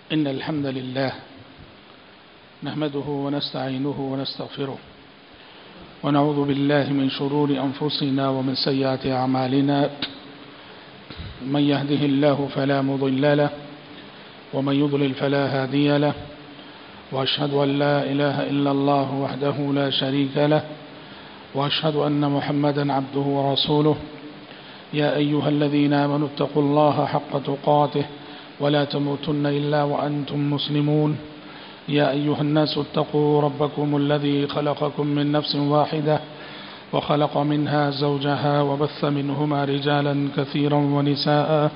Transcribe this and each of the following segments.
إن الحمد لله نحمده ونستعينه ونستغفره ونعوذ بالله من شرور أنفسنا ومن سيئات أعمالنا. من يهده الله فلا مضل له ومن يضلل فلا هادي له، وأشهد أن لا إله إلا الله وحده لا شريك له، وأشهد أن محمدا عبده ورسوله. يا أيها الذين آمنوا اتقوا الله حق تقاته ولا تموتن إلا وأنتم مسلمون. يا أيها الناس اتقوا ربكم الذي خلقكم من نفس واحدة وخلق منها زوجها وبث منهما رجالا كثيرا ونساء،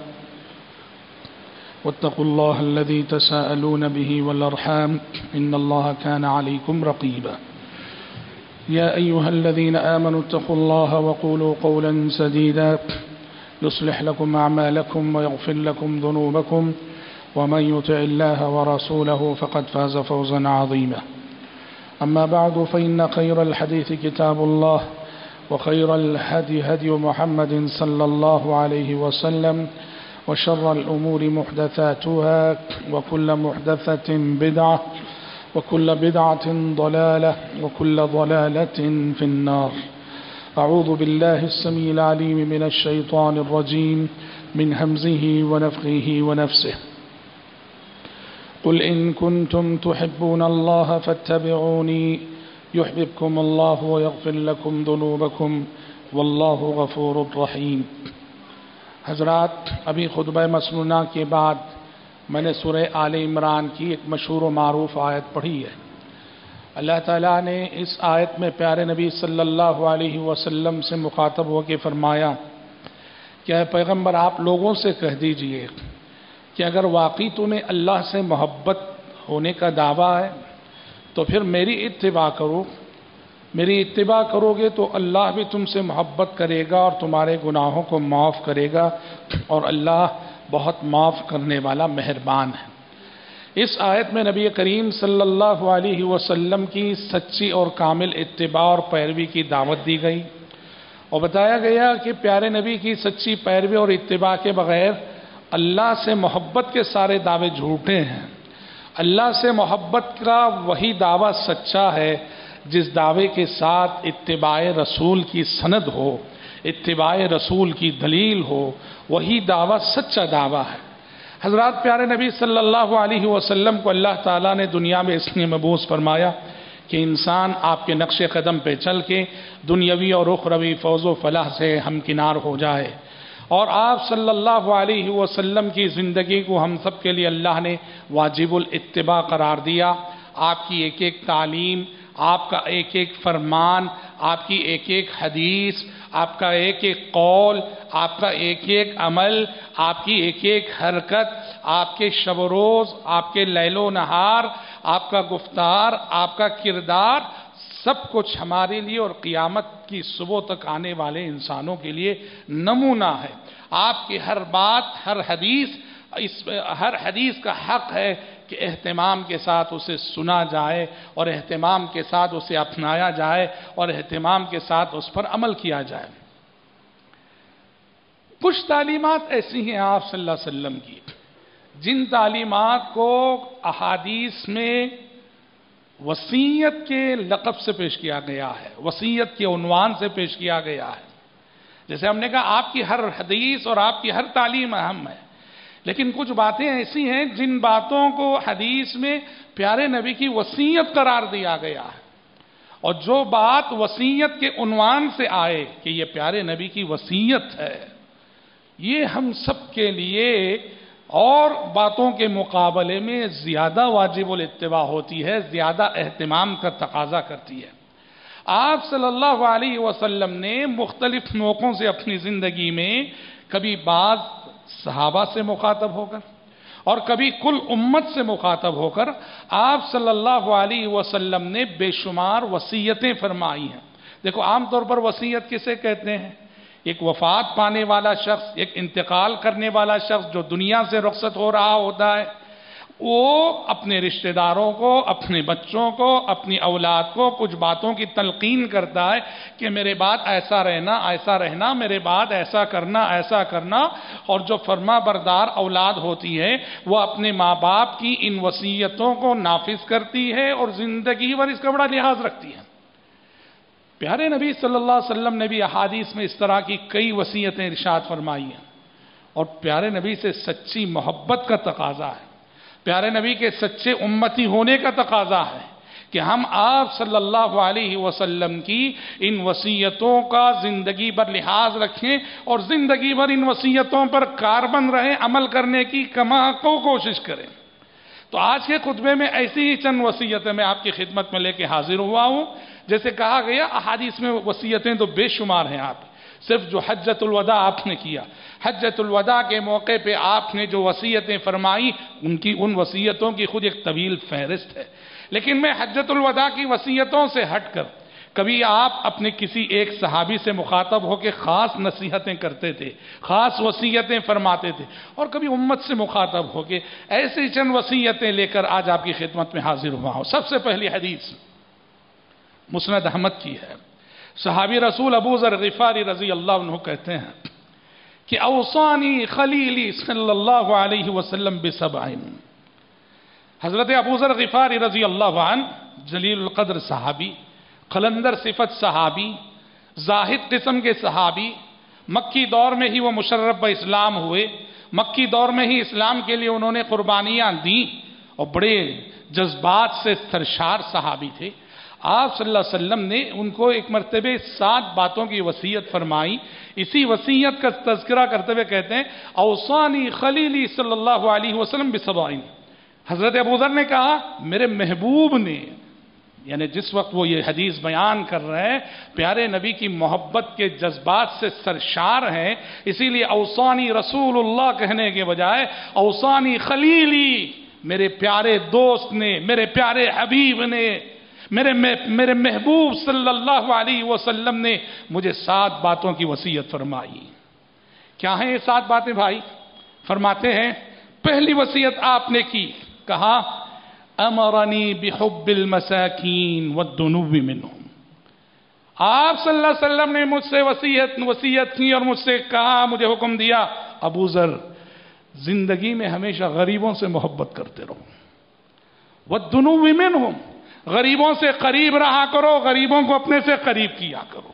واتقوا الله الذي تساءلون به والأرحام إن الله كان عليكم رقيبا. يا أيها الذين آمنوا اتقوا الله وقولوا قولا سديدا يصلح لكم أعمالكم ويغفر لكم ذنوبكم، ومن يطع الله ورسوله فقد فاز فوزا عظيما. أما بعد، فإن خير الحديث كتاب الله، وخير الهدي هدي محمد صلى الله عليه وسلم، وشر الأمور محدثاتها، وكل محدثة بدعة، وكل بدعة ضلالة، وكل ضلالة في النار. أعوذ بالله السميع العليم من الشيطان الرجيم من همزه ونفخه ونفسه. قل إن كنتم تحبون الله فاتبعوني يحببكم الله ويغفر لكم ذنوبكم والله غفور رحيم. حضرات، ابھی خطبہ مسنونہ کے بعد میں نے سورہ آل عمران کی ایک مشہور و معروف آیت پڑھی ہے۔ اللہ تعالیٰ نے اس آیت میں پیارے نبی صلی اللہ علیہ وسلم سے مخاطب ہو کے فرمایا کہ اے پیغمبر، آپ لوگوں سے کہہ دیجئے کہ اگر واقعی تمہیں اللہ سے محبت ہونے کا دعویٰ ہے تو پھر میری اتباع کرو۔ میری اتباع کرو گے تو اللہ بھی تم سے محبت کرے گا اور تمہارے گناہوں کو معاف کرے گا، اور اللہ بہت معاف کرنے والا مہربان ہے۔ اس آیت میں نبی کریم صلی اللہ علیہ وسلم کی سچی اور کامل اتباع اور پیروی کی دعوت دی گئی، اور بتایا گیا کہ پیارے نبی کی سچی پیروی اور اتباع کے بغیر اللہ سے محبت کے سارے دعوے جھوٹے ہیں۔ اللہ سے محبت کا وہی دعویٰ سچا ہے جس دعوے کے ساتھ اتباع رسول کی سند ہو، اتباع رسول کی دلیل ہو، وہی دعویٰ سچا دعویٰ ہے۔ حضرات، پیارے نبی صلی اللہ علیہ وسلم کو اللہ تعالیٰ نے دنیا میں اس لیے مبعوث فرمایا کہ انسان آپ کے نقش قدم پہ چل کے دنیاوی اور اخروی فوز و فلاح سے ہمکنار ہو جائے، اور آپ صلی اللہ علیہ وسلم کی زندگی کو ہم سب کے لیے اللہ نے واجب الاتباع قرار دیا۔ آپ کی ایک ایک تعلیم، آپ کا ایک ایک فرمان، آپ کی ایک ایک حدیث، آپ کا ایک ایک قول، آپ کا ایک ایک عمل، آپ کی ایک ایک حرکت، آپ کے شب و روز، آپ کے لیل و نہار، آپ کا گفتار، آپ کا کردار، سب کچھ ہمارے لیے اور قیامت کی صبح تک آنے والے انسانوں کے لیے نمونہ ہے۔ آپ کی ہر بات، ہر حدیث کا حق ہے کہ اہتمام کے ساتھ اسے سنا جائے، اور اہتمام کے ساتھ اسے اپنایا جائے، اور اہتمام کے ساتھ اس پر عمل کیا جائے۔ کچھ تعلیمات ایسی ہیں آپ صلی اللہ علیہ وسلم کی جن تعلیمات کو احادیث میں وصیت کے لقب سے پیش کیا گیا ہے، وصیت کے عنوان سے پیش کیا گیا ہے۔ جیسے ہم نے کہا آپ کی ہر حدیث اور آپ کی ہر تعلیم اہم ہے، لیکن کچھ باتیں ایسی ہیں جن باتوں کو حدیث میں پیارے نبی کی وصیت قرار دیا گیا ہے، اور جو بات وصیت کے عنوان سے آئے کہ یہ پیارے نبی کی وصیت ہے، یہ ہم سب کے لیے اور باتوں کے مقابلے میں زیادہ واجب الاتباع ہوتی ہے، زیادہ اہتمام کا تقاضا کرتی ہے۔ آپ صلی اللہ علیہ وسلم نے مختلف موقعوں سے اپنی زندگی میں کبھی بعض صحابہ سے مخاطب ہو کر اور کبھی کل امت سے مخاطب ہو کر آپ صلی اللہ علیہ وسلم نے بے شمار وصیتیں فرمائی ہیں۔ دیکھو، عام طور پر وصیت کسے کہتے ہیں؟ ایک وفات پانے والا شخص، ایک انتقال کرنے والا شخص جو دنیا سے رخصت ہو رہا ہوتا ہے، وہ اپنے رشتہ داروں کو، اپنے بچوں کو، اپنی اولاد کو کچھ باتوں کی تلقین کرتا ہے کہ میرے بعد ایسا رہنا، ایسا رہنا، میرے بعد ایسا کرنا، ایسا کرنا. اور جو فرما بردار اولاد ہوتی ہے وہ اپنے ماں باپ کی ان وصیتوں کو نافذ کرتی ہے اور زندگی بھر اس کا بڑا لحاظ رکھتی ہے. پیارے نبی صلی اللہ علیہ وسلم نے بھی احادیث میں اس طرح کی کئی وصیتیں ارشاد فرمائی ہیں، اور پیارے نبی سے سچی محبت کا تقاضا ہے، پیارے نبی کے سچے امتی ہونے کا تقاضا ہے کہ ہم آپ صلی اللہ علیہ وسلم کی ان وصیتوں کا زندگی بھر لحاظ رکھیں اور زندگی بھر ان وصیتوں پر کاربند رہیں، عمل کرنے کی کوشش کریں. تو آج کے خطبے میں ایسی ہی چند وصیتیں میں آپ کی خدمت میں لے کے حاضر ہوا ہوں. جیسے کہا گیا احادیث میں وصیتیں تو بے شمار ہیں، آپ صرف جو حجۃ الوداع آپ نے کیا، حجۃ الوداع کے موقع پہ آپ نے جو وصیتیں فرمائی ان وصیتوں کی خود ایک طویل فہرست ہے. لیکن میں حجۃ الوداع کی وصیتوں سے ہٹ کر کبھی آپ اپنے کسی ایک صحابی سے مخاطب ہو کے خاص نصیحتیں کرتے تھے، خاص وصیتیں فرماتے تھے، اور کبھی امت سے مخاطب ہو کے ایسی چند وصیتیں لے کر آج آپ کی خدمت میں حاضر ہوا ہوں. سب سے پہلی حدیث مسند احمد کی ہے. صحابی رسول ابو ذر غفاری رضی اللہ عنہ کہتے ہیں کہ اوصانی خلیلی صلی اللہ علیہ وسلم بسبعین. حضرت ابو ذر غفاری رضی اللہ عنہ جلیل القدر صحابی، قلندر صفت صحابی، زاہد قسم کے صحابی، مکی دور میں ہی وہ مشرف اسلام ہوئے، مکی دور میں ہی اسلام کے لیے انہوں نے قربانیاں دیں اور بڑے جذبات سے سرشار صحابی تھے. آپ صلی اللہ علیہ وسلم نے ان کو ایک مرتبہ 7 باتوں کی وصیت فرمائی. اسی وصیت کا تذکرہ کرتے ہوئے کہتے ہیں اوصانی خلیلی صلی اللہ علیہ وسلم بسبعین. حضرت ابو ذر نے کہا میرے محبوب نے، یعنی جس وقت وہ یہ حدیث بیان کر رہے ہیں پیارے نبی کی محبت کے جذبات سے سرشار ہیں، اسی لیے اوصانی رسول اللہ کہنے کے بجائے اوصانی خلیلی، میرے پیارے دوست نے، میرے پیارے حبیب نے، میرے محبوب صلی اللہ علیہ وسلم نے مجھے 7 باتوں کی وصیت فرمائی. کیا ہیں یہ 7 باتیں بھائی؟ فرماتے ہیں پہلی وصیت آپ نے کی، کہا امرنی بحب المساکین والدنو منہم. آپ صلی اللہ علیہ وسلم نے مجھ سے وصیت کی اور مجھ سے کہا، مجھے حکم دیا ابو ذر زندگی میں ہمیشہ غریبوں سے محبت کرتے رہو، والدنو منہم، غریبوں سے قریب رہا کرو، غریبوں کو اپنے سے قریب کیا کرو.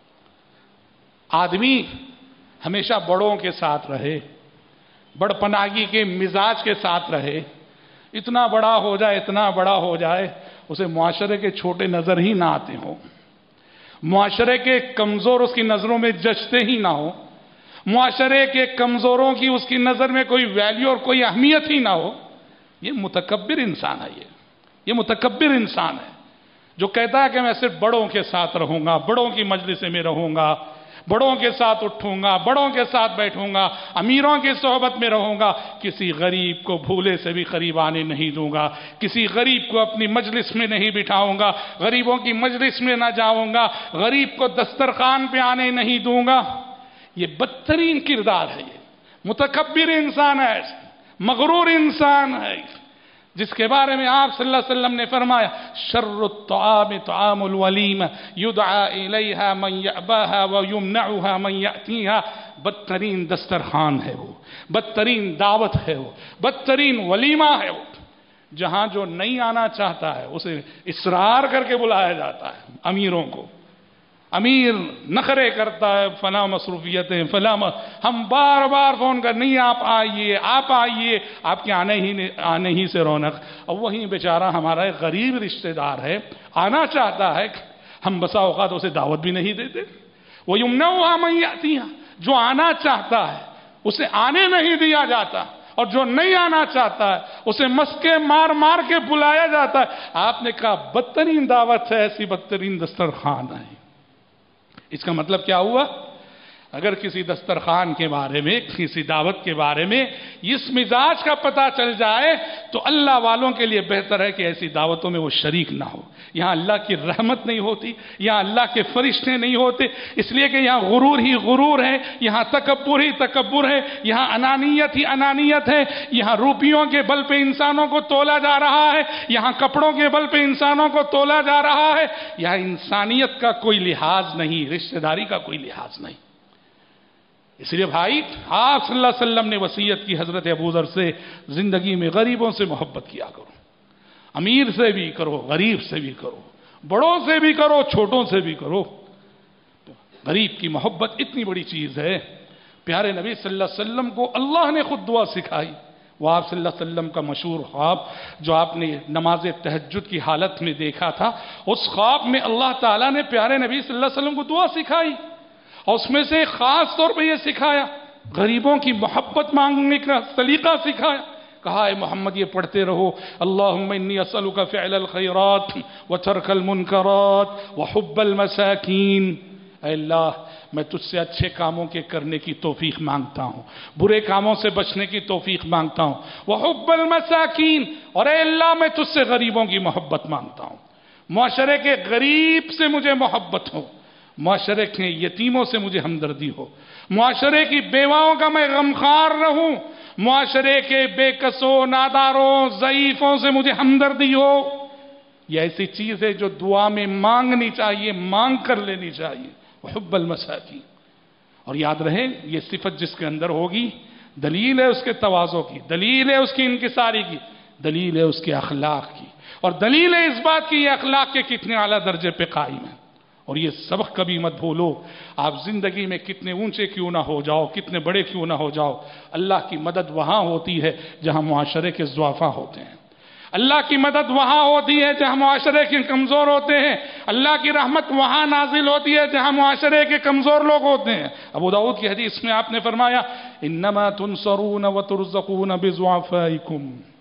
آدمی ہمیشہ بڑوں کے ساتھ رہے، بڑ پناہی کے مزاج کے ساتھ رہے، اتنا بڑا ہو جائے، اتنا بڑا ہو جائے اسے معاشرے کے چھوٹے نظر ہی نہ آتے ہوں، معاشرے کے کمزور اس کی نظروں میں جچتے ہی نہ ہو، معاشرے کے کمزوروں کی اس کی نظر میں کوئی ویلیو اور کوئی اہمیت ہی نہ ہو. یہ متکبر انسان ہے. یہ متکبر انسان ہے جو کہتا ہے کہ میں صرف بڑوں کے ساتھ رہوں گا، بڑوں کی مجلس میں رہوں گا، بڑوں کے ساتھ اٹھوں گا، بڑوں کے ساتھ بیٹھوں گا، امیروں کی صحبت میں رہوں گا، کسی غریب کو بھولے سے بھی قریب آنے نہیں دوں گا، کسی غریب کو اپنی مجلس میں نہیں بٹھاؤں گا، غریبوں کی مجلس میں نہ جاؤں گا، غریب کو دسترخوان پہ آنے نہیں دوں گا. یہ بدترین کردار ہے. یہ متکبر انسان ہے، مغرور انسان ہے، جس کے بارے میں آپ صلی اللہ علیہ وسلم نے فرمایا شر الطعام طعام الولیم یدعا الیہا من یأباہا ویمنعها من یأتیہا. بدترین دسترخوان ہے وہ، بدترین دعوت ہے وہ، بدترین ولیمہ ہے وہ، جہاں جو نہیں آنا چاہتا ہے اسے اصرار کر کے بلایا جاتا ہے. امیروں کو امیر نخرے کرتا ہے، فلاں مصروفیتیں فلاں، ہم بار بار فون کر نہیں آپ آئیے، آپ آئیے، آپ کے آنے ہی سے رونق. اور وہیں بیچارہ ہمارا ایک غریب رشتہ دار ہے، آنا چاہتا ہے، ہم بسا اوقات اسے دعوت بھی نہیں دیتے. وَيُمْنَعُهَا مَنْ يَأْتِيهَا، جو آنا چاہتا ہے اسے آنے نہیں دیا جاتا، اور جو نہیں آنا چاہتا ہے اسے مسکے مار مار کے بلایا جاتا ہے. آپ نے کہا بدترین دعوت ہے ایسی، بدترین دسترخوان ہے. اس کا مطلب کیا ہوا؟ اگر کسی دسترخوان کے بارے میں، کسی دعوت کے بارے میں اس مزاج کا پتہ چل جائے تو اللہ والوں کے لیے بہتر ہے کہ ایسی دعوتوں میں وہ شریک نہ ہو۔ یہاں اللہ کی رحمت نہیں ہوتی، یہاں اللہ کے فرشتے نہیں ہوتے، اس لیے کہ یہاں غرور ہی غرور ہے، یہاں تکبر ہی تکبر ہے، یہاں انانیت ہی انانیت ہے، یہاں روپیوں کے بل پہ انسانوں کو تولا جا رہا ہے، یہاں کپڑوں کے بل پہ انسانوں کو تولا جا رہا ہے، یہاں انسانیت کا کوئی لحاظ نہیں، رشتہ داری کا کوئی لحاظ نہیں۔ اس لیے بھائی، آپ صلی اللہ علیہ وسلم نے وصیت کی حضرت ابو ذر سے، زندگی میں غریبوں سے محبت کیا کرو، امیر سے بھی کرو، غریب سے بھی کرو، بڑوں سے بھی کرو، چھوٹوں سے بھی کرو۔ غریب کی محبت اتنی بڑی چیز ہے، پیارے نبی صلی اللہ علیہ وسلم کو اللہ نے خود دعا سکھائی۔ وہ آپ صلی اللہ علیہ وسلم کا مشہور خواب جو آپ نے نماز تہجد کی حالت میں دیکھا تھا، اس خواب میں اللہ تعالیٰ نے پیارے نبی صلی اللہ علیہ وسلم کو دعا سکھائی، اور اس میں سے خاص طور پہ یہ سکھایا، غریبوں کی محبت مانگنے کا طریقہ سکھایا۔ کہا اے محمد یہ پڑھتے رہو، اللہم انی اسألک فعل الخیرات وترک المنکرات وحب المساکین۔ اے اللہ، میں تجھ سے اچھے کاموں کے کرنے کی توفیق مانگتا ہوں، برے کاموں سے بچنے کی توفیق مانگتا ہوں، وحب المساکین، اور اے اللہ میں تجھ سے غریبوں کی محبت مانگتا ہوں، معاشرے کے غریب سے مجھے محبت ہو، معاشرے کے یتیموں سے مجھے ہمدردی ہو، معاشرے کی بیواؤں کا میں غمخوار رہوں، معاشرے کے بے کسوں، ناداروں، ضعیفوں سے مجھے ہمدردی ہو۔ یہ ایسی چیز ہے جو دعا میں مانگنی چاہیے، مانگ کر لینی چاہیے، وحب المساکین۔ اور یاد رہے، یہ صفت جس کے اندر ہوگی، دلیل ہے اس کے تواضع کی، دلیل ہے اس کی انکساری کی، دلیل ہے اس کے اخلاق کی، اور دلیل ہے اس بات کی یہ اخلاق کے کتنے اعلیٰ درجے پہ قائم ہیں۔ اور یہ سبق کبھی مت بھولو، آپ زندگی میں کتنے اونچے کیوں نہ ہو جاؤ، کتنے بڑے کیوں نہ ہو جاؤ، اللہ کی مدد وہاں ہوتی ہے جہاں معاشرے کے ضعفاء ہوتے ہیں، اللہ کی مدد وہاں ہوتی ہے جہاں معاشرے کے کمزور ہوتے ہیں، اللہ کی رحمت وہاں نازل ہوتی ہے جہاں معاشرے کے کمزور لوگ ہوتے ہیں۔ ابو داؤد کی حدیث میں آپ نے فرمایا، انما تنصرون وترزقون بضعفائکم۔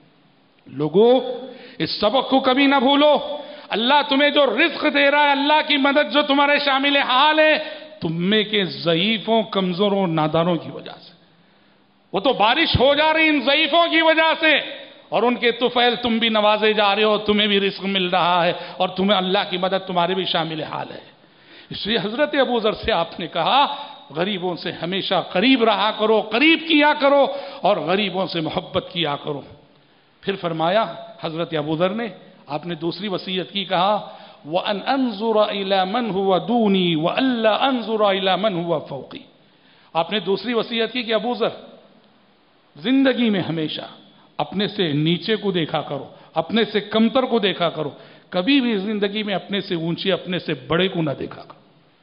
لوگو، اس سبق کو کبھی نہ بھولو، اللہ تمہیں جو رزق دے رہا ہے، اللہ کی مدد جو تمہارے شامل حال ہے، تم میں کے ضعیفوں، کمزوروں، ناداروں کی وجہ سے۔ وہ تو بارش ہو جا رہی ان ضعیفوں کی وجہ سے، اور ان کے طفیل تم بھی نوازے جا رہے ہو، تمہیں بھی رزق مل رہا ہے، اور تمہیں اللہ کی مدد تمہارے بھی شامل حال ہے۔ اس لیے حضرت ابو ذر سے آپ نے کہا، غریبوں سے ہمیشہ قریب رہا کرو، قریب کیا کرو، اور غریبوں سے محبت کیا کرو۔ پھر فرمایا حضرت ابو ذر نے، آپ نے دوسری وصیت کی، کہا وَأَنْ أَنظُرَ إِلَى مَنْ هُوَ دُونِي وَأَلَّا أَنظُرَ إِلَى مَنْ هُوَ فَوْقِي۔ آپ نے دوسری وصیت کی کہ ابو ذر، زندگی میں ہمیشہ اپنے سے نیچے کو دیکھا کرو، اپنے سے کمتر کو دیکھا کرو، کبھی بھی زندگی میں اپنے سے اونچے، اپنے سے بڑے کو نہ دیکھا کرو۔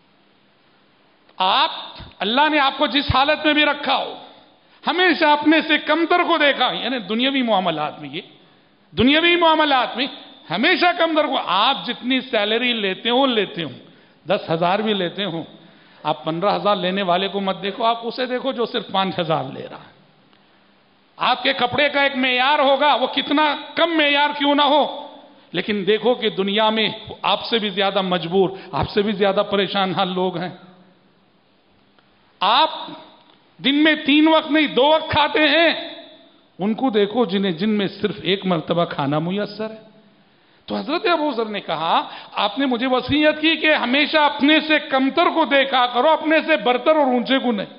آپ، اللہ نے آپ کو جس حالت میں بھی رکھا ہو، ہمیشہ اپنے سے کمتر کو دیکھا، یعنی دنیاوی معاملات میں، یہ دنیاوی معاملات میں ہمیشہ کمتر کو۔ آپ جتنی سیلری لیتے ہو 10,000 بھی لیتے ہو، آپ 15,000 لینے والے کو مت دیکھو، آپ اسے دیکھو جو صرف 5,000 لے رہا ہے۔ آپ کے کپڑے کا ایک معیار ہوگا، وہ کتنا کم معیار کیوں نہ ہو، لیکن دیکھو کہ دنیا میں آپ سے بھی زیادہ مجبور، آپ سے بھی زیادہ پریشان حال لوگ ہیں۔ آپ دن میں 3 وقت نہیں 2 وقت کھاتے ہیں، ان کو دیکھو جن میں صرف 1 مرتبہ کھانا میسر ہے۔ تو حضرت ابو ذر نے کہا، آپ نے مجھے وصیت کی کہ ہمیشہ اپنے سے کمتر کو دیکھا کرو، اپنے سے برتر اور اونچے کو نہیں۔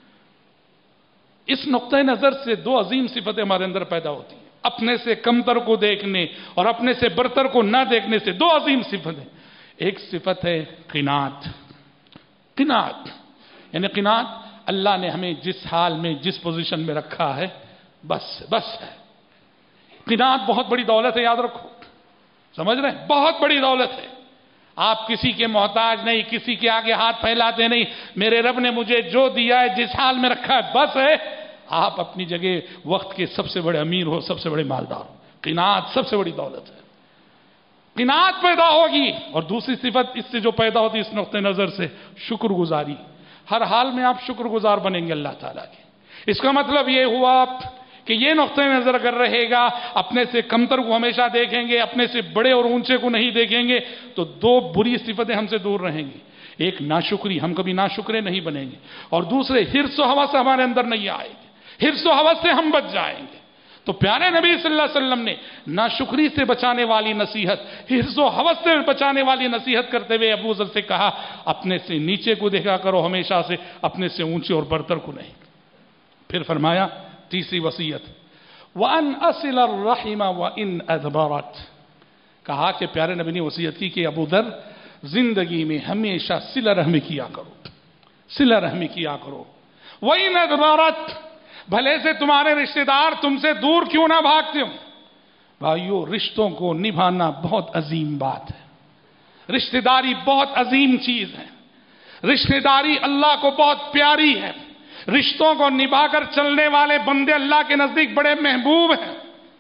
اس نقطہ نظر سے 2 عظیم صفتیں ہمارے اندر پیدا ہوتی ہیں، اپنے سے کمتر کو دیکھنے اور اپنے سے برتر کو نہ دیکھنے سے 2 عظیم صفتیں۔ ایک صفت ہے قناعت، قناعت یعنی قناعت، اللہ نے ہمیں جس حال میں، جس پوزیشن میں رکھا ہے، بس ہے۔ قناعت بہت بڑی دولت ہے، یاد رکھو، سمجھ رہے ہیں؟ بہت بڑی دولت ہے۔ آپ کسی کے محتاج نہیں، کسی کے آگے ہاتھ پھیلاتے نہیں، میرے رب نے مجھے جو دیا ہے، جس حال میں رکھا ہے، بس ہے۔ آپ اپنی جگہ وقت کے سب سے بڑے امیر ہو، سب سے بڑے مالدار ہو، قناعت سب سے بڑی دولت ہے۔ قناعت پیدا ہوگی، اور دوسری صفت اس سے جو پیدا ہوتی ہے اس نقطہ نظر سے، شکر گزاری۔ ہر حال میں آپ شکر گزار بنیں گے اللہ تعالیٰ کے۔ اس کا مطلب یہ ہوا کہ یہ نقطہ نظر اگر رہے گا، اپنے سے کمتر کو ہمیشہ دیکھیں گے، اپنے سے بڑے اور اونچے کو نہیں دیکھیں گے، تو 2 بری صفتیں ہم سے دور رہیں گی۔ ایک ناشکری، ہم کبھی ناشکرے نہیں بنیں گے، اور دوسرے حرص و ہوس ہمارے اندر نہیں آئے گی، حرص و ہوس سے ہم بچ جائیں گے۔ تو پیارے نبی صلی اللہ علیہ وسلم نے ناشکری سے بچانے والی نصیحت، حرص و ہوس سے بچانے والی نصیحت کرتے ہوئے ابو ذر سے کہا، اپنے سے نیچے کو دیکھا کرو ہمیشہ سے، اپنے سے اونچے اور برتر کو نہیں۔ پھر فرمایا تیسری وصیت، وَأَنْ أَصِلَ الرَّحِمَ وَإِنْ أَدْبَرَتْ، کہا کہ پیارے نبی نے وصیت کی کہ ابو ذر زندگی میں ہمیشہ صلہ رحمی کیا کرو، صلہ رحمی کیا کرو، وَإِنْ أَدْبَرَتْ، بھلے سے تمہارے رشتہ دار تم سے دور کیوں نہ بھاگتے ہوں۔ بھائیو، رشتوں کو نبھانا بہت عظیم بات ہے، رشتہ داری بہت عظیم چیز ہے، رشتہ داری اللہ کو بہت پیاری ہے، رشتوں کو نبھا کر چلنے والے بندے اللہ کے نزدیک بڑے محبوب ہیں۔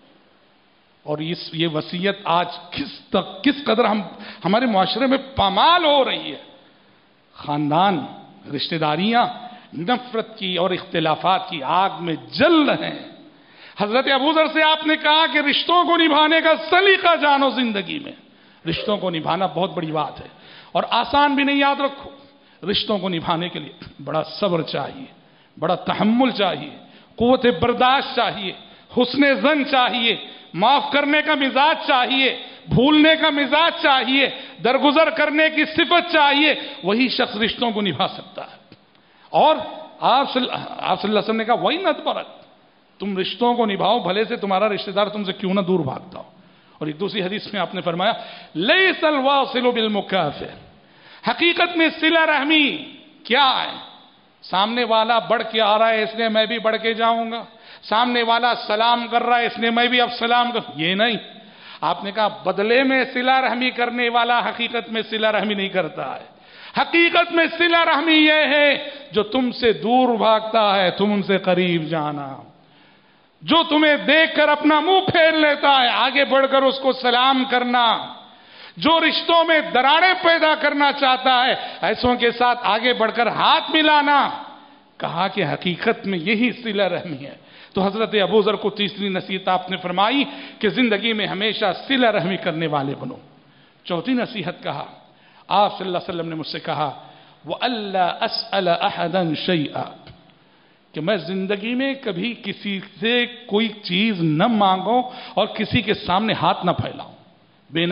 اور یہ وصیت آج کس قدر ہمارے معاشرے میں پامال ہو رہی ہے۔ خاندان، رشتہ داریاں نفرت کی اور اختلافات کی آگ میں جل رہے ہیں۔ حضرت ابو ذر سے آپ نے کہا کہ رشتوں کو نبھانے کا سلیقہ جانو، زندگی میں رشتوں کو نبھانا بہت بڑی بات ہے، اور آسان بھی نہیں، یاد رکھو، رشتوں کو نبھانے کے لیے بڑا صبر چاہیے، بڑا تحمل چاہیے، قوت برداشت چاہیے، حسن ظن چاہیے، معاف کرنے کا مزاج چاہیے، بھولنے کا مزاج چاہیے، درگزر کرنے کی صفت چاہیے، وہی شخص رشتوں کو نبھا سکتا ہے۔ اور آپ صلی اللہ علیہ وسلم نے کہا وَإِنْ أَدْبَرَتْ، تم رشتوں کو نبھاؤ بھلے سے تمہارا رشتہ دار تم سے کیوں نہ دور بھاگتا ہو۔ اور ایک دوسری حدیث میں آپ نے فرمایا لَيْسَ الْوَاصِلُ بِالْمُكَافِئِ، حقیقت میں صلہ رحمی کیا ہے؟ سامنے والا بڑھ کے آ رہا ہے اس لیے میں بھی بڑھ کے جاؤں گا، سامنے والا سلام کر رہا ہے اس لیے میں بھی اب سلام کر، یہ نہیں۔ آپ نے کہا بدلے میں صلہ رحمی کرنے والا حقیقت میں صلہ رحمی نہیں کرتا ہے، حقیقت میں صلہ رحمی یہ ہے جو تم سے دور بھاگتا ہے تم ان سے قریب جانا، جو تمہیں دیکھ کر اپنا منہ پھیر لیتا ہے آگے بڑھ کر اس کو سلام کرنا، جو رشتوں میں دراڑیں پیدا کرنا چاہتا ہے ایسوں کے ساتھ آگے بڑھ کر ہاتھ ملانا۔ کہا کہ حقیقت میں یہی صلہ رحمی ہے۔ تو حضرت ابو ذر کو تیسری نصیحت آپ نے فرمائی کہ زندگی میں ہمیشہ صلہ رحمی کرنے والے بنو۔ چوتھی نصیحت کہا، آپ صلی اللہ علیہ وسلم نے مجھ سے کہا وَأَلَّا أَسْأَلَ أَحَدًا شَيْئًا، کہ میں زندگی میں کبھی کسی سے کوئی چیز نہ مانگوں اور کسی کے سامنے ہاتھ نہ پھیلاؤں۔ بے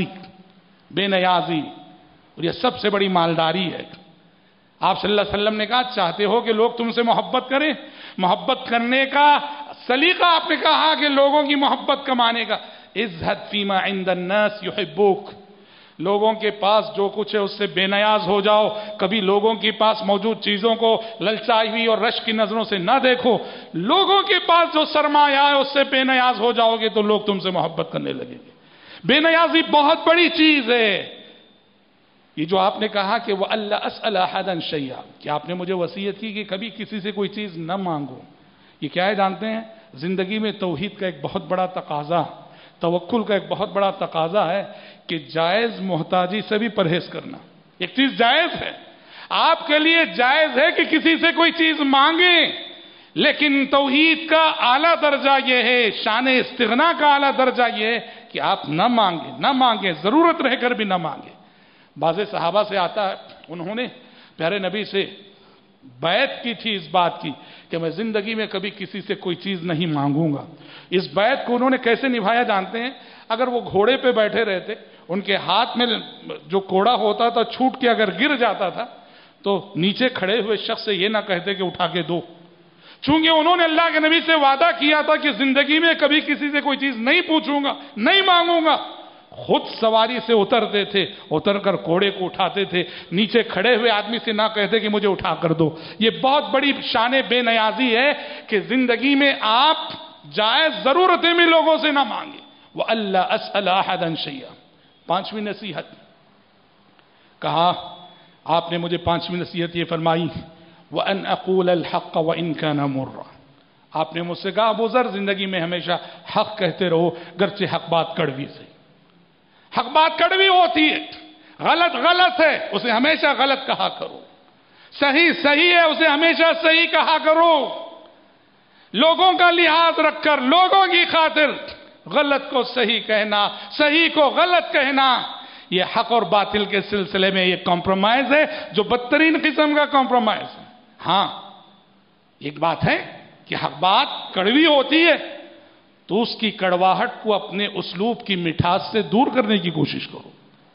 نیازی، اور یہ سب سے بڑی مالداری ہے۔ آپ صلی اللہ علیہ وسلم نے کہا چاہتے ہو کہ لوگ تم سے محبت کریں، محبت کرنے کا سلیقہ آپ نے کہا کہ لوگوں کی محبت کمانے کا، اِزْهَدْ فِي مَا عِنْدَ النَّاسِ يُحِبُّوكَ، لوگوں کے پاس جو کچھ ہے اس سے بے نیاز ہو جاؤ، کبھی لوگوں کے پاس موجود چیزوں کو للچائی ہوئی اور رشک کی نظروں سے نہ دیکھو، لوگوں کے پاس جو سرمایہ ہے اس سے بے نیاز ہو جاؤ گے تو لوگ تم سے محبت کرنے لگیں گے۔ بے نیازی بہت بڑی چیز ہے۔ یہ جو آپ نے کہا کہ وَأَلَّا أَسْأَلَ أَحَدًا شَيْئًا، کہ آپ نے مجھے وصیت کی کہ کبھی کسی سے کوئی چیز نہ مانگو، یہ کیا ہے جانتے ہیں؟ زندگی میں توحید کا ایک بہت بڑا تقاضا، توکل کا ایک بہت بڑا تقاضا ہے کہ جائز محتاجی سے بھی پرہیز کرنا۔ ایک چیز جائز ہے، آپ کے لیے جائز ہے کہ کسی سے کوئی چیز مانگیں، لیکن توحید کا اعلیٰ درجہ یہ ہے، شان استغنا کا اعلیٰ درجہ یہ ہے کہ آپ نہ مانگیں، ضرورت رہ کر بھی نہ مانگیں۔ بعض صحابہ سے آتا ہے انہوں نے پیارے نبی سے بیعت کی تھی اس بات کی کہ میں زندگی میں کبھی کسی سے کوئی چیز نہیں مانگوں گا۔ اس بیعت کو انہوں نے کیسے نبھایا جانتے ہیں؟ اگر وہ گھوڑے پہ بیٹھے رہتے، ان کے ہاتھ میں جو کوڑا ہوتا تھا چھوٹ کے اگر گر جاتا تھا تو نیچے کھڑے ہوئے شخص سے یہ نہ کہتے کہ اٹھا کے دو، چونکہ انہوں نے اللہ کے نبی سے وعدہ کیا تھا کہ زندگی میں کبھی کسی سے کوئی چیز نہیں پوچھوں گا، نہیں مانگوں گا۔ خود سواری سے اترتے تھے، اتر کر کوڑے کو اٹھاتے تھے، نیچے کھڑے ہوئے آدمی سے نہ کہتے کہ مجھے اٹھا کر دو۔ یہ بہت بڑی شان بے نیازی ہے کہ زندگی میں آپ جائز ضرورتیں بھی لوگوں سے نہ مانگیں۔ وَأَلَّا أَسْأَلَ أَحَدًا شَيْئًا، پانچویں نصیحت کہا آپ نے مجھے پانچویں نصیحت یہ فرمائی وَأَنْ أَقُولَ الْحَقَّ وَإِنْ كَانَ مُرًّا، آپ نے مجھ سے کہا ابو ذر زندگی میں ہمیشہ حق کہتے رہو، گرچہ حق بات کڑوی سے، حق بات کڑوی ہوتی ہے، غلط ہے اسے ہمیشہ غلط کہا کرو، صحیح ہے اسے ہمیشہ صحیح کہا کرو، لوگوں کا لحاظ رکھ کر، لوگوں کی خاطر غلط کو صحیح کہنا، صحیح کو غلط کہنا، یہ حق اور باطل کے سلسلے میں یہ کمپرومائز ہے جو بدترین قسم کا کمپرومائز ہے۔ ہاں ایک بات ہے کہ حق بات کڑوی ہوتی ہے تو اس کی کڑواہٹ کو اپنے اسلوب کی مٹھاس سے دور کرنے کی کوشش کرو،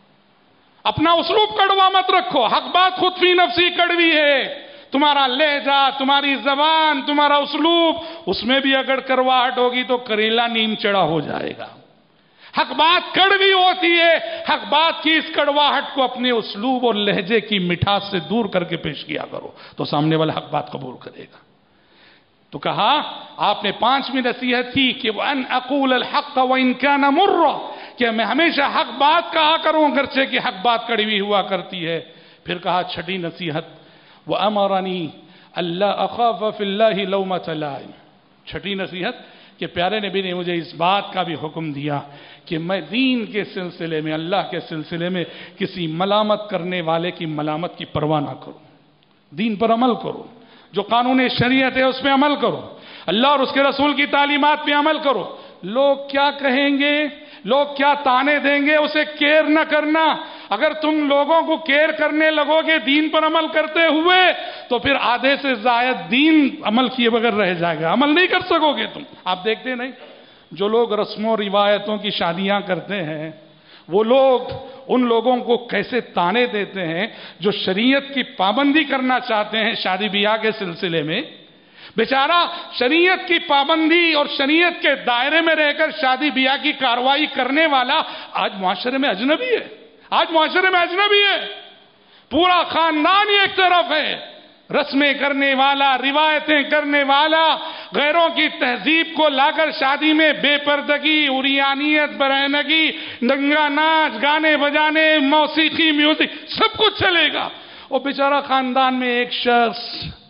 اپنا اسلوب کڑوا مت رکھو۔ حق بات خود فی نفسی کڑوی ہے، تمہارا لہجہ، تمہاری زبان، تمہارا اسلوب، اس میں بھی اگر کڑواہٹ ہوگی تو کریلا نیم چڑھا ہو جائے گا۔ حق بات کڑوی ہوتی ہے، حق بات کی اس کڑواہٹ کو اپنے اسلوب اور لہجے کی مٹھاس سے دور کر کے پیش کیا کرو تو سامنے والا حق بات قبول کرے گا۔ تو کہا آپ نے 5ویں نصیحت کی کہ وَأَنْ أَقُولَ الْحَقَّ وَإِنْ كَانَ مُرًّا، کہ میں ہمیشہ حق بات کہا کروں گرچہ کہ حق بات کڑوی ہوا کرتی ہے۔ پھر کہا 6ٹھی نصیحت وَأَمَرَنِي أَلَّا أَخَافَ فِي اللَّهِ لَوْمَةَ لَائِمٍ، 6ٹھی نصیحت کہ پیارے نبی نے مجھے اس بات کا بھی حکم دیا کہ میں دین کے سلسلے میں، اللہ کے سلسلے میں کسی ملامت کرنے والے کی ملامت کی پرواہ نہ کروں، دین پر عمل کرو، جو قانون شریعت ہے اس پہ عمل کرو، اللہ اور اس کے رسول کی تعلیمات پہ عمل کرو۔ لوگ کیا کہیں گے، لوگ کیا تانے دیں گے، اسے کیئر نہ کرنا۔ اگر تم لوگوں کو کیئر کرنے لگو گے دین پر عمل کرتے ہوئے تو پھر آدھے سے زائد دین عمل کیے بغیر رہ جائے گا، عمل نہیں کر سکو گے تم۔ آپ دیکھتے نہیں جو لوگ رسموں روایتوں کی شادیاں کرتے ہیں وہ لوگ ان لوگوں کو کیسے تانے دیتے ہیں جو شریعت کی پابندی کرنا چاہتے ہیں شادی بیاہ کے سلسلے میں۔ بیچارہ شریعت کی پابندی اور شریعت کے دائرے میں رہ کر شادی بیاہ کی کارروائی کرنے والا آج معاشرے میں اجنبی ہے، آج معاشرے میں اجنبی ہے۔ پورا خاندان ہی ایک طرف ہے، رسمیں کرنے والا، روایتیں کرنے والا، غیروں کی تہذیب کو لا کر شادی میں بے پردگی، عریانیت، برہنگی، ننگا ناچ، گانے بجانے، موسیقی، میوزک سب کچھ چلے گا۔ اور بیچارہ خاندان میں ایک شخص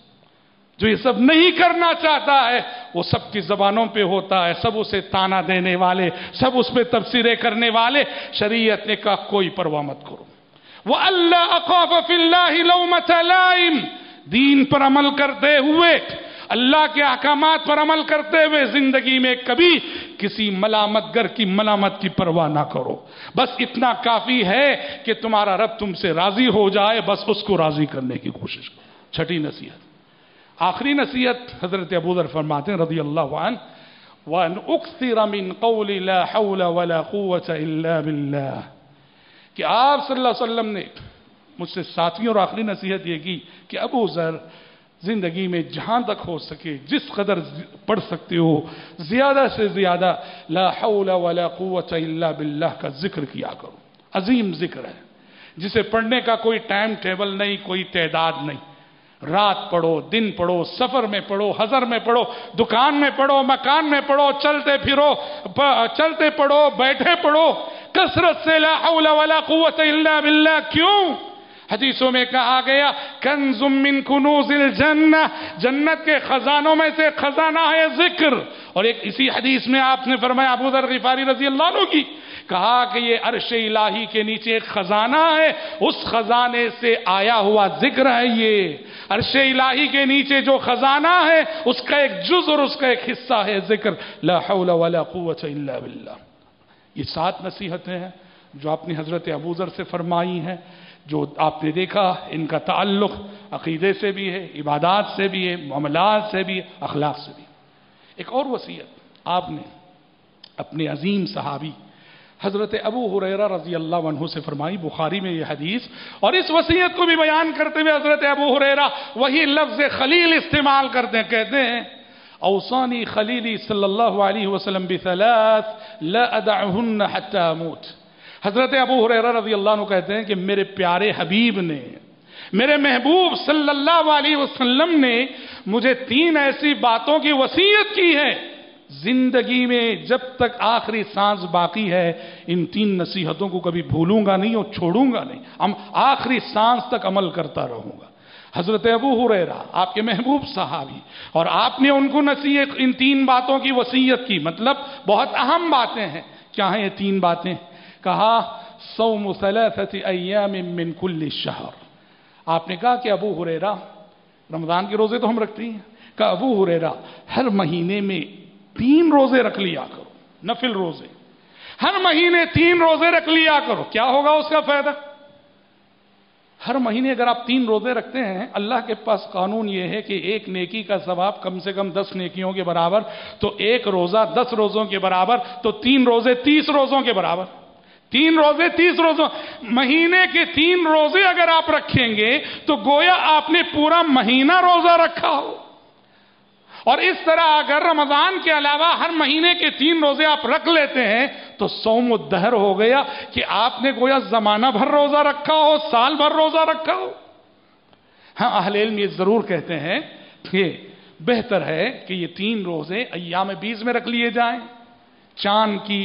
جو یہ سب نہیں کرنا چاہتا ہے وہ سب کی زبانوں پہ ہوتا ہے، سب اسے تانا دینے والے، سب اس پہ تبصرے کرنے والے۔ شریعت نے کہا کوئی پرواہ مت کرو، وَأَلَّا أَخَافَ فِي اللَّهِ لَوْمَةَ لَائِمٍ، دین پر عمل کرتے ہوئے، اللہ کے احکامات پر عمل کرتے ہوئے زندگی میں کبھی کسی ملامت گر کی ملامت کی پرواہ نہ کرو۔ بس اتنا کافی ہے کہ تمہارا رب تم سے راضی ہو جائے، بس اس کو راضی کرنے کی کوشش کرو۔ 6ٹھی نصیحت، آخری نصیحت حضرت ابو ذر فرماتے ہیں رضی اللہ عنہ وَأَنْ أُكْثِرَ مِنْ قَوْلِ لَا حَوْلَ وَلَا قُوَّةَ إِلَّا بِاللَّهِ، کہ آپ صلی اللہ علیہ وسلم نے مجھ سے 7ویں اور آخری نصیحت یہ کی کہ ابو ذر زندگی میں جہاں تک ہو سکے جس قدر پڑھ سکتے ہو زیادہ سے زیادہ لا حول ولا قوة الا باللہ کا ذکر کیا کرو۔ عظیم ذکر ہے جسے پڑھنے کا کوئی ٹائم ٹیبل نہیں، کوئی تعداد نہیں، رات پڑھو، دن پڑھو، سفر میں پڑھو، حضر میں پڑھو، دکان میں پڑھو، مکان میں پڑھو، چلتے پڑھو، بیٹھے پڑھو، کثرت سے لا حول ولا قوة الا باللہ۔ کیوں؟ حدیثوں میں کہا گیا کنز من کنوز الجنہ، جنت کے خزانوں میں سے خزانہ ہے ذکر۔ اور ایک اسی حدیث میں آپ نے فرمایا ابو ذر غفاری رضی اللہ عنہ کی، کہا کہ یہ عرش الہی کے نیچے ایک خزانہ ہے، اس خزانے سے آیا ہوا ذکر ہے۔ یہ عرش الہی کے نیچے جو خزانہ ہے اس کا ایک جز اور اس کا ایک حصہ ہے ذکر، لا حول ولا قوة الا باللہ۔ یہ 7 نصیحتیں ہیں جو آپ نے حضرت ابو ذر سے فرمائی ہیں، جو آپ نے دیکھا ان کا تعلق عقیدے سے بھی ہے، عبادات سے بھی ہے، معاملات سے بھی ہے، اخلاق سے بھی۔ ایک اور وصیت آپ نے اپنے عظیم صحابی حضرت ابو ہریرہ رضی اللہ عنہ سے فرمائی، بخاری میں یہ حدیث، اور اس وصیت کو بھی بیان کرتے ہوئے حضرت ابو ہریرہ وہی لفظ خلیل استعمال کرتے ہیں، کہتے ہیں اوصانی خلیلی صلی اللہ علیہ وسلم بثلاث لا ادعہن حتی اموت۔ حضرت ابو ہریرہ رضی اللہ عنہ کہتے ہیں کہ میرے پیارے حبیب نے، میرے محبوب صلی اللہ علیہ وسلم نے مجھے 3 ایسی باتوں کی وصیت کی ہے، زندگی میں جب تک آخری سانس باقی ہے ان 3 نصیحتوں کو کبھی بھولوں گا نہیں اور چھوڑوں گا نہیں، ہم آخری سانس تک عمل کرتا رہوں گا۔ حضرت ابو ہریرہ آپ کے محبوب صحابی، اور آپ نے ان کو نصیحت ان 3 باتوں کی وصیت کی، مطلب بہت اہم باتیں ہیں۔ کیا ہیں یہ 3 باتیں؟ کہا صوم 3 ایام من کل شہر۔ آپ نے کہا کہ ابو ہریرہ، رمضان کے روزے تو ہم رکھتے ہیں، کہا ابو ہریرہ ہر مہینے میں 3 روزے رکھ لیا کرو، نفل روزے۔ ہر مہینے 3 روزے رکھ لیا کرو. کیا ہوگا اس کا فائدہ؟ ہر مہینے اگر آپ 3 روزے رکھتے ہیں، اللہ کے پاس قانون یہ ہے کہ ایک نیکی کا ثواب کم سے کم 10 نیکیوں کے برابر، تو ایک روزہ 10 روزوں کے برابر، تو 3 روزے 30 روزوں کے برابر. 3 روزے 30 روزوں، مہینے کے 3 روزے اگر آپ رکھیں گے تو گویا آپ نے پورا مہینہ روزہ رکھا ہو. اور اس طرح اگر رمضان کے علاوہ ہر مہینے کے 3 روزے آپ رکھ لیتے ہیں تو صوم الدہر ہو گیا کہ آپ نے گویا زمانہ بھر روزہ رکھا ہو، سال بھر روزہ رکھا ہو. ہاں اہل علم یہ ضرور کہتے ہیں کہ بہتر ہے کہ یہ 3 روزے ایام بیز میں رکھ لیے جائیں. چاند کی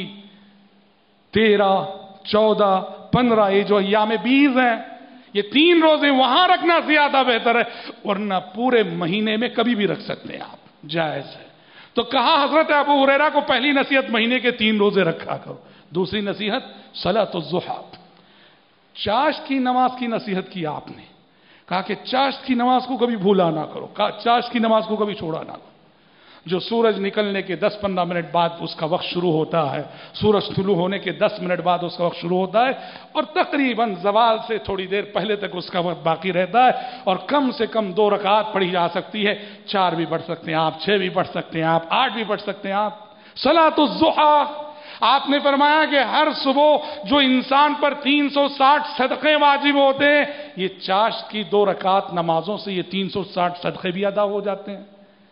13، 14، 15 یہ جو ایام بیز ہیں، یہ 3 روزے وہاں رکھنا زیادہ بہتر ہے، ورنہ پورے مہینے میں کبھی بھی رکھ سکتے ہیں آپ، جائز ہے. تو کہا حضرت ابو ہریرہ کو پہلی نصیحت مہینے کے 3 روزے رکھا کرو. دوسری نصیحت صلاۃ الضحیٰ، چاشت کی نماز کی نصیحت کی آپ نے. کہا کہ چاشت کی نماز کو کبھی بھولا نہ کرو، چاشت کی نماز کو کبھی چھوڑا نہ کرو. جو سورج نکلنے کے 10-15 منٹ بعد اس کا وقت شروع ہوتا ہے، سورج طلوع ہونے کے 10 منٹ بعد اس کا وقت شروع ہوتا ہے، اور تقریباً زوال سے تھوڑی دیر پہلے تک اس کا وقت باقی رہتا ہے. اور کم سے کم 2 رکعات پڑھی جا سکتی ہے. 4 بھی پڑھ سکتے ہیں آپ، 6 بھی پڑھ سکتے ہیں آپ، 8 بھی پڑھ سکتے ہیں آپ. صلاۃ الضحیٰ، آپ نے فرمایا کہ ہر صبح جو انسان پر 360 صدقے واجب ہوتے ہیں، یہ چاشت کی 2 رکعات نمازوں سے یہ 360 صدقے بھی ادا ہو جاتے ہیں.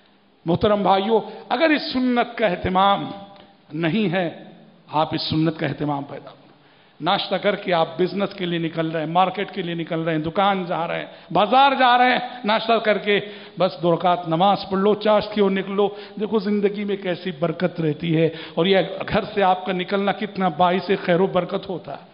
محترم بھائیوں، اگر اس سنت کا اہتمام نہیں ہے، آپ اس سنت کا اہتمام پیدا کریں. ناشتہ کر کے آپ بزنس کے لیے نکل رہے ہیں، مارکیٹ کے لیے نکل رہے ہیں، دکان جا رہے ہیں، بازار جا رہے ہیں، ناشتہ کر کے بس 2 رکعت نماز پڑھ لو، چاشت کی اور نکلو. دیکھو زندگی میں کیسی برکت رہتی ہے، اور یہ گھر سے آپ کا نکلنا کتنا باعث خیر و برکت ہوتا ہے.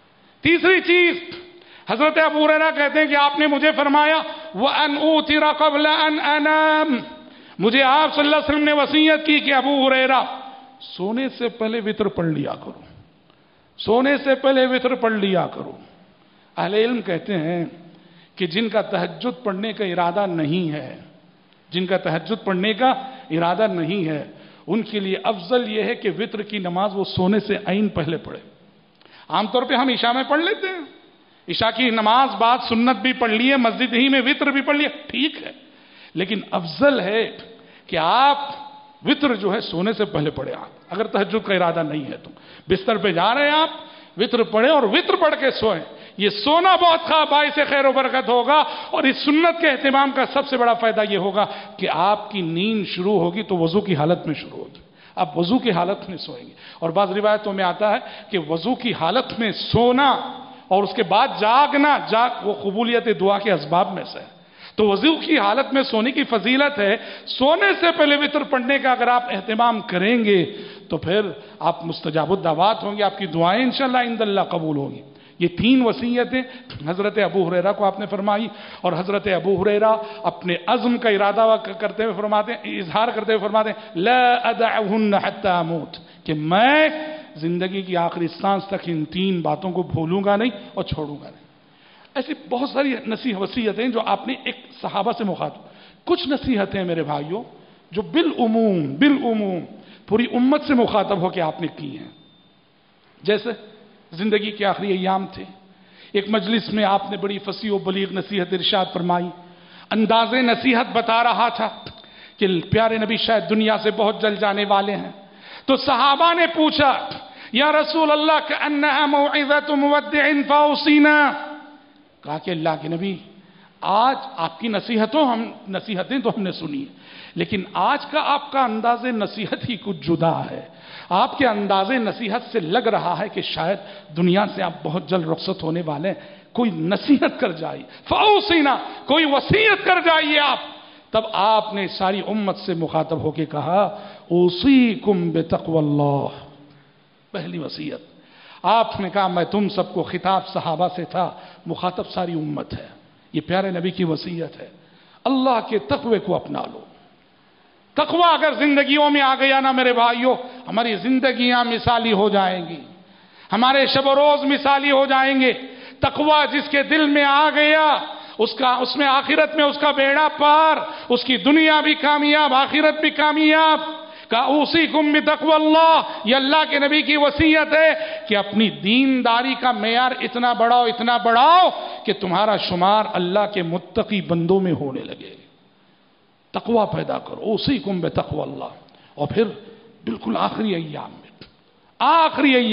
تیسری چیز، حضرت ابو ہریرہ کہتے ہیں کہ آپ نے مجھے فرمایا وَأَنْ أُوتِرَ قَبْلَ أَنْ أَنَامَ، مجھے آپ صلی اللہ علیہ وسلم نے وصیت کی کہ ابو ہریرہ سونے سے پہلے وتر پڑھ لیا کرو، سونے سے پہلے وتر پڑھ لیا کرو. اہل علم کہتے ہیں کہ جن کا تہجد پڑھنے کا ارادہ نہیں ہے، جن کا تہجد پڑھنے کا ارادہ نہیں ہے، ان کے لیے افضل یہ ہے کہ وتر کی نماز وہ سونے سے عین پہلے پڑھے. عام طور پہ ہم عشاء میں پڑھ لیتے ہیں، عشاء کی نماز بعد سنت بھی پڑھ لیے، مسجد ہی میں وتر بھی پڑھ لیا، ٹھیک ہے، لیکن افضل ہے کہ آپ وتر جو ہے سونے سے پہلے پڑھیں. آپ اگر تہجد کا ارادہ نہیں ہے تو بستر پہ جا رہے ہیں آپ، وتر پڑھیں اور وتر پڑھ کے سوئیں. یہ سونا بہت باعث خیر و برکت ہوگا، اور اس سنت کے اہتمام کا سب سے بڑا فائدہ یہ ہوگا کہ آپ کی نیند شروع ہوگی تو وضو کی حالت میں شروع ہوگی، آپ وضو کی حالت میں سوئیں گے. اور بعض روایتوں میں آتا ہے کہ وضو کی حالت میں سونا اور اس کے بعد جاگنا، وہ قبولیت دعا کے اسباب میں سے ہے. تو وضو کی حالت میں سونے کی فضیلت ہے. سونے سے پہلے وتر پڑھنے کا اگر آپ اہتمام کریں گے تو پھر آپ مستجاب الدعوات ہوں گے، آپ کی دعائیں انشاءاللہ عند اللہ قبول ہوگی. یہ 3 وصیتیں حضرت ابو ہریرہ کو آپ نے فرمائی، اور حضرت ابو ہریرہ اپنے عزم کا ارادہ کرتے ہوئے فرماتے ہیں، اظہار کرتے ہوئے فرماتے ہیں لا ادعہن حتی اموت، کہ میں زندگی کی آخری سانس تک ان 3 باتوں کو بھولوں گا نہیں اور چھوڑوں گا نہیں. ایسی بہت ساری وصیتیں جو آپ نے ایک صحابہ سے مخاطب. کچھ نصیحتیں میرے بھائیوں جو بالعموم پوری امت سے مخاطب ہو کے آپ نے کی ہیں. جیسے زندگی کے آخری ایام تھے، ایک مجلس میں آپ نے بڑی فصیح و بلیغ نصیحت ارشاد فرمائی. انداز نصیحت بتا رہا تھا کہ پیارے نبی شاید دنیا سے بہت جل جانے والے ہیں. تو صحابہ نے پوچھا یا رسول اللہ کأنہا موعظۃ مودع فاوصینا، کہا کہ اللہ کے نبی آج آپ کی نصیحتیں تو ہم نے سنی ہیں، لیکن آج کا آپ کا انداز نصیحت ہی کچھ جدا ہے. آپ کے انداز نصیحت سے لگ رہا ہے کہ شاید دنیا سے آپ بہت جلد رخصت ہونے والے ہیں. کوئی نصیحت کر جائیے، فاوصینا، کوئی وصیت کر جائیے آپ. تب آپ نے ساری امت سے مخاطب ہو کے کہا اوصیکم بتقوی اللہ. پہلی وصیت آپ نے کہا، میں تم سب کو، خطاب صحابہ سے تھا، مخاطب ساری امت ہے، یہ پیارے نبی کی وصیت ہے. اللہ کے تقوی کو اپنا لو. تقوی اگر زندگیوں میں آ گیا نا میرے بھائیوں، ہماری زندگیاں مثالی ہو جائیں گی، ہمارے شب و روز مثالی ہو جائیں گے. تقوی جس کے دل میں آ گیا، اس میں آخرت میں اس کا بیڑا پار، اس کی دنیا بھی کامیاب، آخرت بھی کامیاب. کہ اوصیکم بتقوی اللہ، یہ اللہ کے نبی کی وصیت ہے کہ اپنی دینداری کا معیار اتنا بڑھاؤ کہ تمہارا شمار اللہ کے متقی بندوں میں ہونے لگے، تقوی پیدا کرو، اوصیکم بتقوی اللہ۔ اور پھر بالکل آخری ایام میں آپ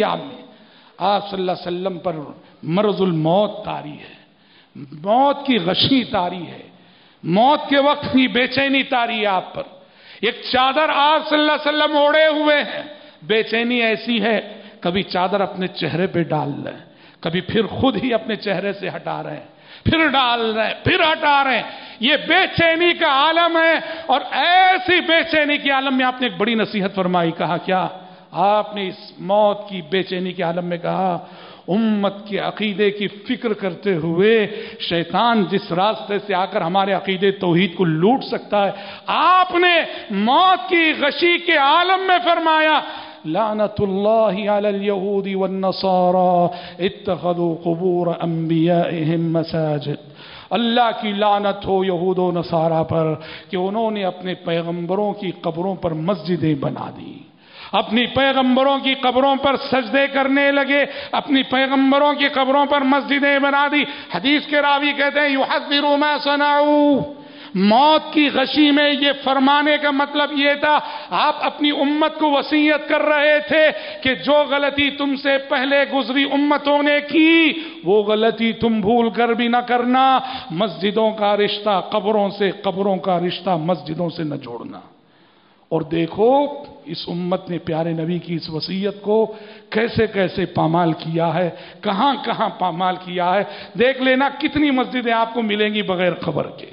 صلی اللہ علیہ وسلم پر مرض الموت طاری ہے، موت کی غشی طاری ہے، موت کے وقت کی بے چینی طاری ہے آپ پر۔ ایک چادر آپ صلی اللہ علیہ وسلم اوڑے ہوئے ہیں، بے چینی ایسی ہے کبھی چادر اپنے چہرے پہ ڈال رہے ہیں، کبھی پھر خود ہی اپنے چہرے سے ہٹا رہے ہیں، پھر ڈال رہے ہیں، پھر ہٹا رہے ہیں۔ یہ بے چینی کا عالم ہے، اور ایسی بے چینی کے عالم میں آپ نے ایک بڑی نصیحت فرمائی۔ کہا کیا؟ آپ نے اس موت کی بے چینی کے عالم میں کہا امت کے عقیدے کی فکر کرتے ہوئے شیطان جس راستے سے آ کر ہمارے عقیدے توحید کو لوٹ سکتا ہے، آپ نے موت کی غشی کے عالم میں فرمایا لعنت اللہ علی الیہود والنصارى اتخذوا قبور انبیائهم مساجد۔ اللہ کی لعنت ہو یہود و نصارہ پر کہ انہوں نے اپنے پیغمبروں کی قبروں پر مسجدیں بنا دی، اپنی پیغمبروں کی قبروں پر سجدے کرنے لگے، اپنی پیغمبروں کی قبروں پر مسجدیں بنا دی۔ حدیث کے راوی کہتے ہیں یحذر ما صنعوا، موت کی غشی میں یہ فرمانے کا مطلب یہ تھا آپ اپنی امت کو وصیت کر رہے تھے کہ جو غلطی تم سے پہلے گزری امتوں نے کی وہ غلطی تم بھول کر بھی نہ کرنا، مسجدوں کا رشتہ قبروں سے، قبروں کا رشتہ مسجدوں سے نہ جوڑنا۔ اور دیکھو اس امت نے پیارے نبی کی اس وصیت کو کیسے کیسے پامال کیا ہے، کہاں کہاں پامال کیا ہے۔ دیکھ لینا کتنی مسجدیں آپ کو ملیں گی بغیر خبر کے،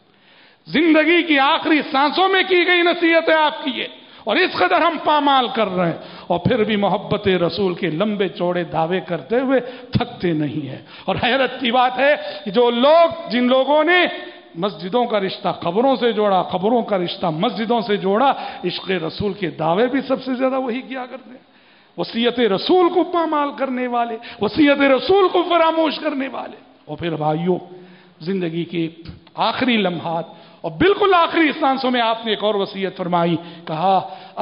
زندگی کی آخری سانسوں میں کی گئی نصیحت ہے آپ کی یہ، اور اس قدر ہم پامال کر رہے ہیں، اور پھر بھی محبت رسول کے لمبے چوڑے دعوے کرتے ہوئے تھکتے نہیں ہیں۔ اور حیرت کی بات ہے کہ جن لوگوں نے مسجدوں کا رشتہ قبروں سے جوڑا، قبروں کا رشتہ مسجدوں سے جوڑا، عشق رسول کے دعوے بھی سب سے زیادہ وہی کیا کرتے ہیں، وصیت رسول کو پامال کرنے والے، وصیت رسول کو فراموش کرنے والے۔ اور پھر بھائیوں زندگی کے آخری لمحات اور بالکل آخری سانسوں میں آپ نے ایک اور وصیت فرمائی، کہا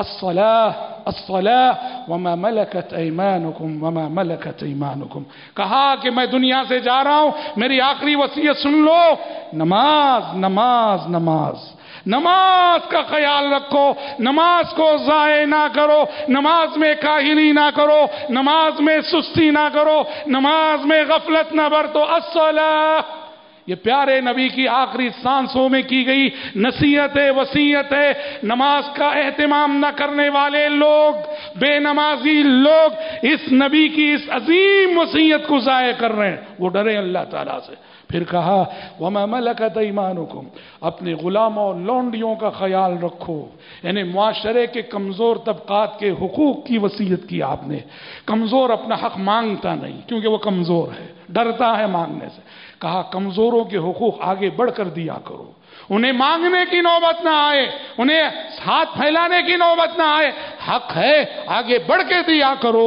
الصلاة وما ملكت ایمانکم وما ملكت ایمانکم، کہا کہ میں دنیا سے جا رہا ہوں، میری آخری وصیت سن لو، نماز نماز نماز، نماز کا خیال رکھو، نماز کو ضائع نہ کرو، نماز میں کاہلی نہ کرو، نماز میں سستی نہ کرو، نماز میں غفلت نہ برتو۔ الصلاة، یہ پیارے نبی کی آخری سانسوں میں کی گئی نصیحت ہے، وصیت ہے۔ نماز کا اہتمام نہ کرنے والے لوگ، بے نمازی لوگ اس نبی کی اس عظیم وصیت کو ضائع کر رہے ہیں، وہ ڈرے اللہ تعالیٰ سے۔ پھر کہا وَمَا مَلَكَتْ أَيْمَانُكُمْ، اپنے غلاموں اور لونڈیوں کا خیال رکھو، یعنی معاشرے کے کمزور طبقات کے حقوق کی وصیت کی آپ نے۔ کمزور اپنا حق مانگتا نہیں کیونکہ وہ کمزور ہے، ڈرتا ہے مانگنے سے، کہا کمزوروں کے حقوق آگے بڑھ کر دیا کرو، انہیں مانگنے کی نوبت نہ آئے، انہیں ہاتھ پھیلانے کی نوبت نہ آئے، حق ہے آگے بڑھ کے دیا کرو۔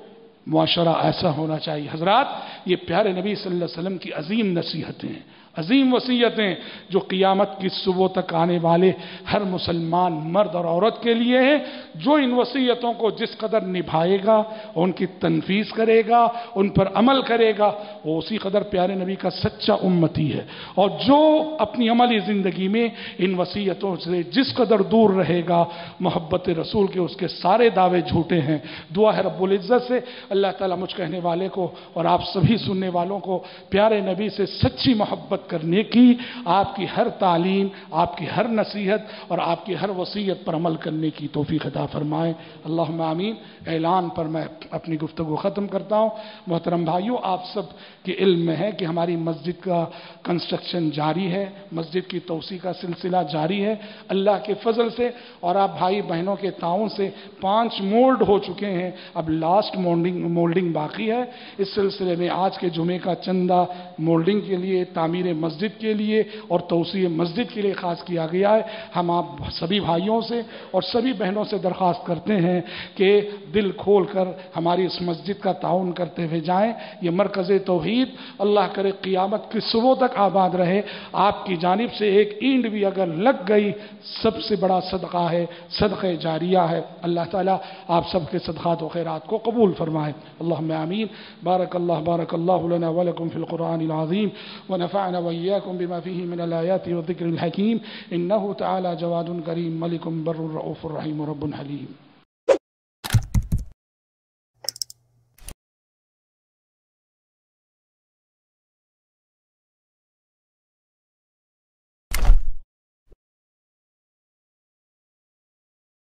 معاشرہ ایسا ہونا چاہیے۔ حضرات یہ پیارے نبی صلی اللہ علیہ وسلم کی عظیم نصیحتیں، عظیم وصیتیں جو قیامت کی صبح تک آنے والے ہر مسلمان مرد اور عورت کے لیے ہیں۔ جو ان وصیتوں کو جس قدر نبھائے گا، ان کی تنفیذ کرے گا، ان پر عمل کرے گا، وہ اسی قدر پیارے نبی کا سچا امتی ہے۔ اور جو اپنی عملی زندگی میں ان وصیتوں سے جس قدر دور رہے گا، محبت رسول کے اس کے سارے دعوے جھوٹے ہیں۔ دعا ہے رب العزت سے اللہ تعالیٰ مجھ کہنے والے کو اور آپ سبھی سننے والوں کو پیارے نبی سے سچی محبت کرنے کی، آپ کی ہر تعلیم، آپ کی ہر نصیحت اور آپ کی ہر وصیت پر عمل کرنے کی توفیق عطا فرمائے۔ اللہم آمین۔ اعلان پر میں اپنی گفتگو ختم کرتا ہوں۔ محترم بھائیوں، آپ سب کے علم میں ہے کہ ہماری مسجد کا کنسٹرکشن جاری ہے، مسجد کی توسیع کا سلسلہ جاری ہے اللہ کے فضل سے، اور آپ بھائی بہنوں کے تعاون سے 5 مولڈ ہو چکے ہیں، اب لاسٹ مولڈنگ باقی ہے۔ اس سلسلے میں آج آج کے جمعے کا چندہ مولڈنگ کے لیے، تعمیر مسجد کے لیے اور توسیع مسجد کے لیے خاص کیا گیا ہے۔ ہم آپ سبھی بھائیوں سے اور سبھی بہنوں سے درخواست کرتے ہیں کہ دل کھول کر ہماری اس مسجد کا تعاون کرتے ہوئے جائیں۔ یہ مرکز توحید اللہ کرے قیامت کی صبح تک آباد رہے۔ آپ کی جانب سے ایک اینٹ بھی اگر لگ گئی سب سے بڑا صدقہ ہے، صدقہ جاریہ ہے۔ اللہ تعالیٰ آپ سب کے صدقات و خیرات کو قبول فرمائے۔ اللہم آمین۔ بارک اللہ لنا ولکم فی القرآن العظیم ونفعنا وإياكم بما فيه من الآيات والذكر الحكيم إنه تعالى جواد كريم ملك بر رؤوف رحيم رب حليم۔